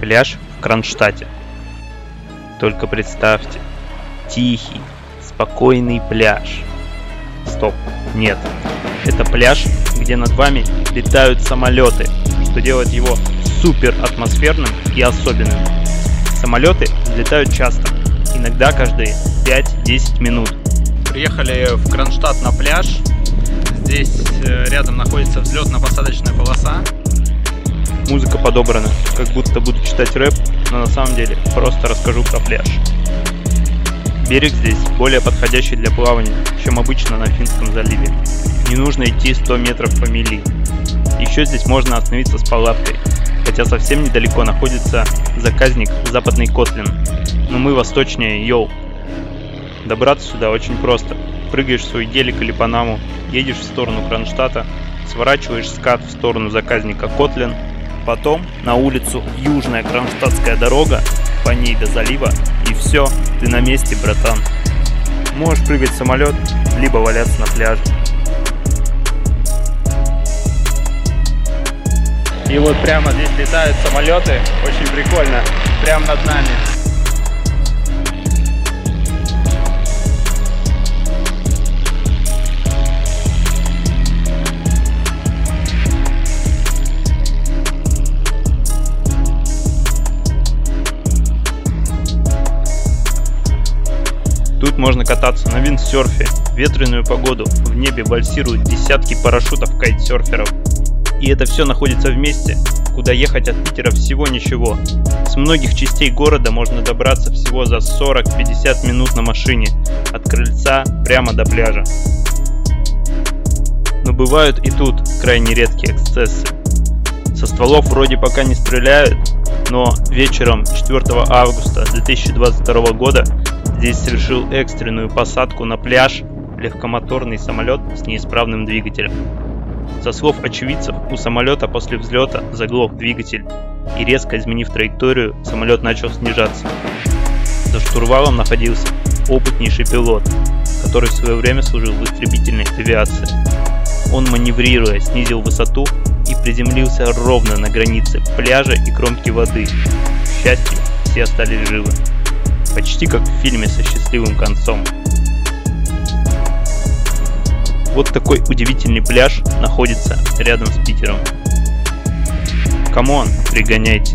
Пляж в Кронштадте. Только представьте, тихий, спокойный пляж. Стоп, нет. Это пляж, где над вами летают самолеты, что делает его супер атмосферным и особенным. Самолеты взлетают часто, иногда каждые 5-10 минут. Приехали в Кронштадт на пляж. Здесь рядом находится взлетно-посадочная полоса. Музыка подобрана, как будто буду читать рэп, но на самом деле просто расскажу про пляж. Берег здесь более подходящий для плавания, чем обычно на Финском заливе. Не нужно идти 100 метров по мили. Еще здесь можно остановиться с палаткой, хотя совсем недалеко находится заказник Западный Котлин, но мы восточнее, йоу. Добраться сюда очень просто. Прыгаешь в свой гелик или панаму, едешь в сторону Кронштадта, сворачиваешь скат в сторону заказника Котлин, потом на улицу Южная Кронштадтская дорога, по ней до залива, и все, ты на месте, братан. Можешь прыгать в самолет, либо валяться на пляже. И вот прямо здесь летают самолеты, очень прикольно, прямо над нами. Тут можно кататься на виндсерфе, в ветреную погоду, в небе вальсируют десятки парашютов кайтсерферов. И это все находится в месте, куда ехать от Питера всего ничего. С многих частей города можно добраться всего за 40-50 минут на машине, от крыльца прямо до пляжа. Но бывают и тут крайне редкие эксцессы. Со стволов вроде пока не стреляют, но вечером 4 августа 2022 года здесь совершил экстренную посадку на пляж легкомоторный самолет с неисправным двигателем. Со слов очевидцев, у самолета после взлета заглох двигатель, и резко изменив траекторию, самолет начал снижаться. За штурвалом находился опытнейший пилот, который в свое время служил в истребительной авиации. Он, маневрируя, снизил высоту и приземлился ровно на границе пляжа и кромки воды. К счастью, все остались живы. Почти как в фильме со счастливым концом. Вот такой удивительный пляж находится рядом с Питером. Камон, пригоняйте.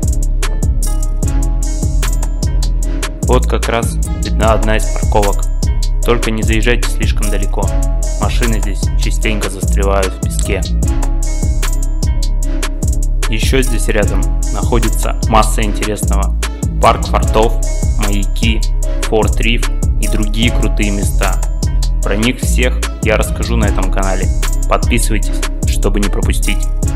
Вот как раз видна одна из парковок. Только не заезжайте слишком далеко. Машины здесь частенько застревают в песке. Еще здесь рядом находится масса интересного. Парк фортов, маяки, Форт Риф и другие крутые места. Про них всех я расскажу на этом канале. Подписывайтесь, чтобы не пропустить.